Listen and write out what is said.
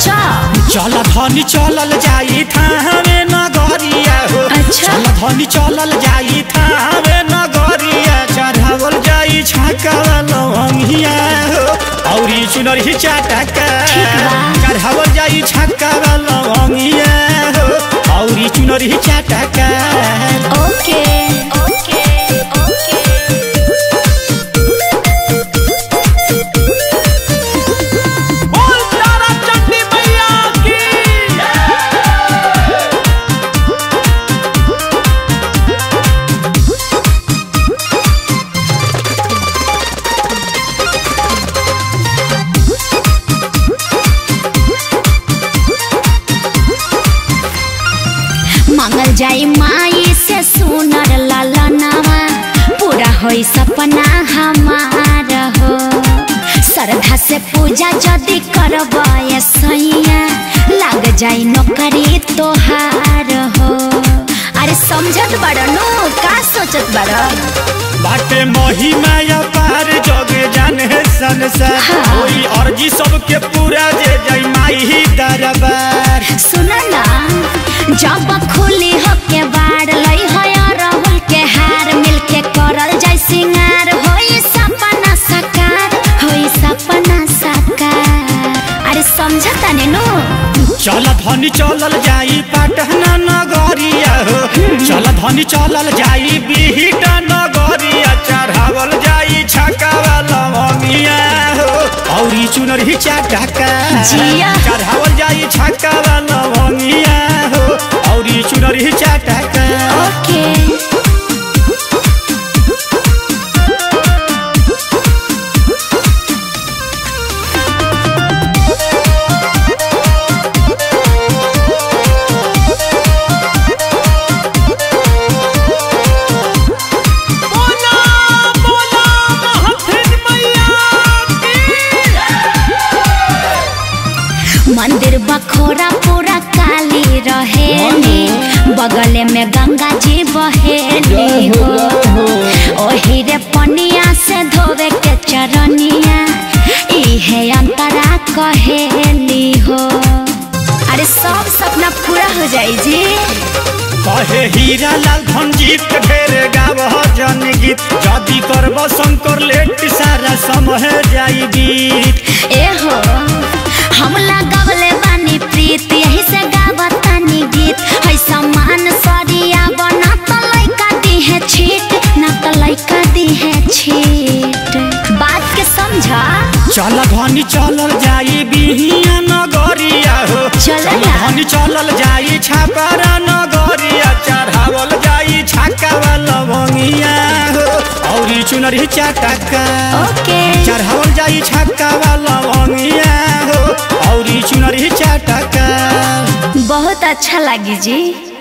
अच्छा चल धनी चलल जाई थावे नगरिया हो। अच्छा चल धनी चलल जाई थावे नगरिया चढ़ावल जाई छाका लवंगिया हो औरी चुनरी चाटका चढ़ावल जाई छाका लवंगिया हो औरी चुनरी चाटका। ओके ओके ओके बोल तारा चंडी मैया की। मांगल जाई माई से सुनर ललनावा पूरा होई सपना हमार हो। श्रद्धा से पूजा जदि करबे सैया लाग जाई नौकरी तोहार हो। अरे समझत बड़ नो का सोचत बड़ बाटे महिमा अपार जग जाने संसार कोई अर्जी सबके पूरा जे जाई माई दरबार। सुन ना जब खुली हो के बाड़ लई हो राहुल के हार मिलके करल जाय सिंगार होई सपना साकार होई सपना साकार। अरे समझता ने नो चल धनी चलल जाई पटना नगरिया हो। चल धनी चलल जाई बिहटा नगरिया चढ़ावल जाई छक्का लवंगिया हो औरी चुनरी चाटका चढ़ावल जाई छक्का लवंगिया हो औरी चुनरी चाटका। ओके मंदिर बखोरा पूरा काली रहेली बगल में गंगा जी बहेली हो। ओही रे पनिया से धोवे के चरनिया इहे अंतरा कहेली हो। अरे सब सपना पूरा हो जाई जी। कहे हीरालाल धनजीत ढेर गावह जन गीत जदि करब शंकर लेट सारा समय जाई गीत। ए हो हम लगावले बानी प्रीत यही से गावतानी गीत है समान सरिया बना तो लइका दी है छीट ना तो लइका दी है छीट। बात के समझा चल धनी चलल जाई बिहिया नगरिया हो। चल धनी चलल जाई छापारा नगरिया चढ़ावल जाई छक्का लवंगिया हो औरी चुनरी चाटका ओके चढ़ावल जाई छक्का लवंगिया हो औरी चुनरी चाटका। बहुत अच्छा लगी जी।